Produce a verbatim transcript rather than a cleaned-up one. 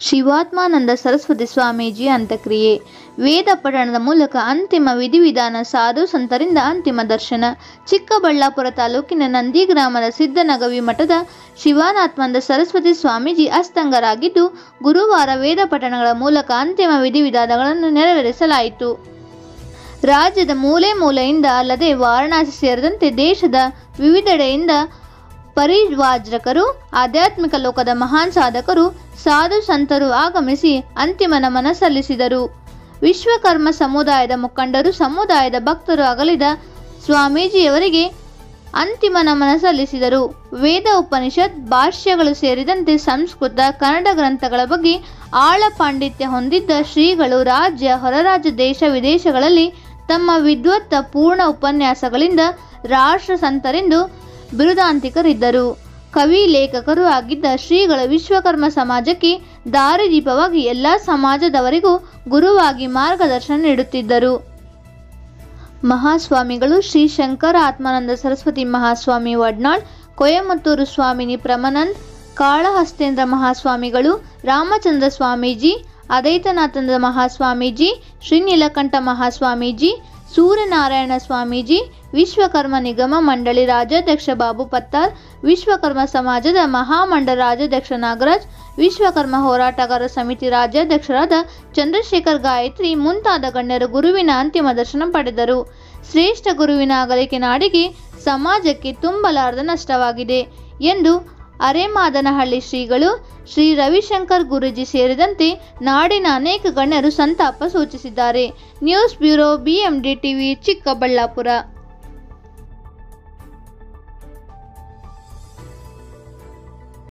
ಶಿವಾತ್ಮಾನಂದ ಸರಸ್ವತಿ ಸ್ವಾಮೀಜಿ ಅಂತ್ಯಕ್ರಿಯೆ. ವೇದ ಪಠಣದ ಮೂಲಕ ಅಂತಿಮ ವಿಧಿವಿಧಾನ, ಸಾಧು ಸಂತರಿಂದ ಅಂತಿಮ ದರ್ಶನ. ಚಿಕ್ಕಬಳ್ಳಾಪುರ ತಾಲೂಕಿನ ನಂದಿ ಗ್ರಾಮದ ಸಿದ್ದನಗವಿ ಮಠದ ಶಿವಾತ್ಮಾನಂದ ಸರಸ್ವತಿ ಸ್ವಾಮೀಜಿ ಅಸ್ತಂಗರಾಗಿದ್ದು, ಗುರುವಾರ ವೇದ ಪಠಣಗಳ ಮೂಲಕ ಅಂತಿಮ ವಿಧಿವಿಧಾನಗಳನ್ನು ನೆರವೇರಿಸಲಾಯಿತು. ರಾಜ್ಯದ ಮೂಲೆ ಮೂಲೆಯಿಂದ ಅಲ್ಲದೆ ವಾರಣಾಸಿ ಸೇರಿದಂತೆ ದೇಶದ ವಿವಿಧೆಡೆಯಿಂದ ಪರಿವ್ರಾಜಕರು, ಆಧ್ಯಾತ್ಮಿಕ ಲೋಕದ ಮಹಾನ್ ಸಾಧಕರು, ಸಾಧು ಸಂತರು ಆಗಮಿಸಿ ಅಂತಿಮ ನಮನ ಸಲ್ಲಿಸಿದರು. ವಿಶ್ವಕರ್ಮ ಸಮುದಾಯದ ಮುಖಂಡರು, ಸಮುದಾಯದ ಭಕ್ತರು ಅಗಲಿದ ಸ್ವಾಮೀಜಿಯವರಿಗೆ ಅಂತಿಮ ನಮನ ಸಲ್ಲಿಸಿದರು. ವೇದ, ಉಪನಿಷತ್, ಭಾಷ್ಯಗಳು ಸೇರಿದಂತೆ ಸಂಸ್ಕೃತ, ಕನ್ನಡ ಗ್ರಂಥಗಳ ಬಗ್ಗೆ ಆಳ ಪಾಂಡಿತ್ಯ ಹೊಂದಿದ್ದ ಶ್ರೀಗಳು ರಾಜ್ಯ, ಹೊರರಾಜ್ಯ, ದೇಶ ವಿದೇಶಗಳಲ್ಲಿ ತಮ್ಮ ವಿದ್ವತ್ತ ಪೂರ್ಣ ಉಪನ್ಯಾಸಗಳಿಂದ ರಾಷ್ಟ್ರ ಸಂತರೆಂದು ಬಿರುದಾಂಕಿತರಿದ್ದರು. ಕವಿ, ಲೇಖಕರು ಆಗಿದ್ದ ಶ್ರೀಗಳು ವಿಶ್ವಕರ್ಮ ಸಮಾಜಕ್ಕೆ ದಾರಿದೀಪವಾಗಿ ಎಲ್ಲ ಸಮಾಜದವರಿಗೂ ಗುರುವಾಗಿ ಮಾರ್ಗದರ್ಶನ ನೀಡುತ್ತಿದ್ದರು. ಮಹಾಸ್ವಾಮಿಗಳು ಶ್ರೀ ಶಂಕರ ಆತ್ಮಾನಂದ ಸರಸ್ವತಿ ಮಹಾಸ್ವಾಮಿ ವಡ್ನಾಳ್, ಕೊಯಮತ್ತೂರು ಸ್ವಾಮಿನಿ ಪ್ರಮನಂದ್, ಕಾಳಹಸ್ತೇಂದ್ರ ಮಹಾಸ್ವಾಮಿಗಳು, ರಾಮಚಂದ್ರ ಸ್ವಾಮೀಜಿ, ಅದೈತನಾಥಂದ ಮಹಾಸ್ವಾಮೀಜಿ, ಶ್ರೀ ನೀಲಕಂಠ ಮಹಾಸ್ವಾಮೀಜಿ, ಸೂರ್ಯನಾರಾಯಣ ಸ್ವಾಮೀಜಿ, ವಿಶ್ವಕರ್ಮ ನಿಗಮ ಮಂಡಳಿ ರಾಜ್ಯಾಧ್ಯಕ್ಷ ಬಾಬು ಪತ್ತಾರ್, ವಿಶ್ವಕರ್ಮ ಸಮಾಜದ ಮಹಾಮಂಡಲ ರಾಜ್ಯಾಧ್ಯಕ್ಷ ನಾಗರಾಜ್, ವಿಶ್ವಕರ್ಮ ಹೋರಾಟಗಾರ ಸಮಿತಿ ರಾಜ್ಯಾಧ್ಯಕ್ಷರಾದ ಚಂದ್ರಶೇಖರ್ ಗಾಯತ್ರಿ ಮುಂತಾದ ಗಣ್ಯರು ಗುರುವಿನ ಅಂತಿಮ ದರ್ಶನ ಪಡೆದರು. ಶ್ರೇಷ್ಠ ಗುರುವಿನ ಅಗಲಿಕೆ ನಾಡಿಗೆ, ಸಮಾಜಕ್ಕೆ ತುಂಬಲಾರದ ನಷ್ಟವಾಗಿದೆ ಎಂದು ಅರೇಮಾದನಹಳ್ಳಿ ಶ್ರೀಗಳು, ಶ್ರೀ ರವಿಶಂಕರ್ ಗುರೂಜಿ ಸೇರಿದಂತೆ ನಾಡಿನ ಅನೇಕ ಗಣ್ಯರು ಸಂತಾಪ ಸೂಚಿಸಿದ್ದಾರೆ. News bureau, BMD TV, Chikkaballapur.